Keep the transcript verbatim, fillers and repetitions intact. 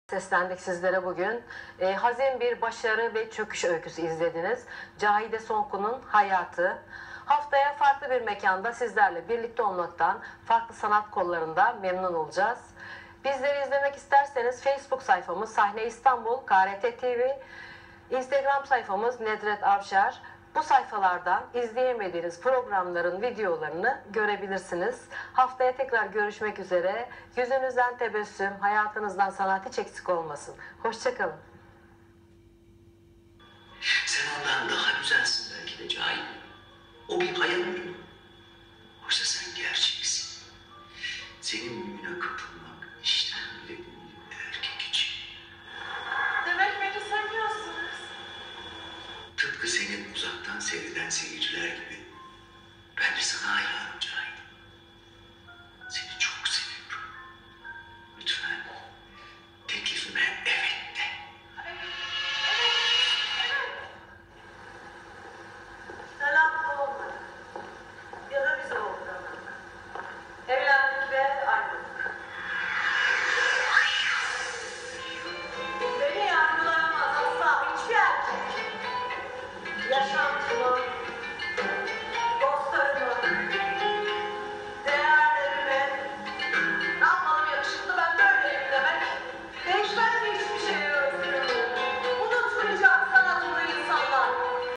Seslendik sizlere bugün. E, hazin bir başarı ve çöküş öyküsü izlediniz. Cahide Sonku'nun hayatı. Haftaya farklı bir mekanda sizlerle birlikte olmaktan, farklı sanat kollarında memnun olacağız. Bizleri izlemek isterseniz Facebook sayfamız Sahne İstanbul, K R T T V, Instagram sayfamız Nedret Avşar. Bu sayfalardan izleyemediğiniz programların videolarını görebilirsiniz. Haftaya tekrar görüşmek üzere. Yüzünüzden tebessüm, hayatınızdan sanat hiç eksik olmasın. Hoşça kalın. Sen ondan daha güzelsin belki de Cahil. O bir hayal ürünü. Oysa sen gerçeksin. Senin büyüne kapılmak işten bile değil erkek için. Demek beni seviyorsunuz. Tıpkı senin uzaktan seyreden seyirciler gibi.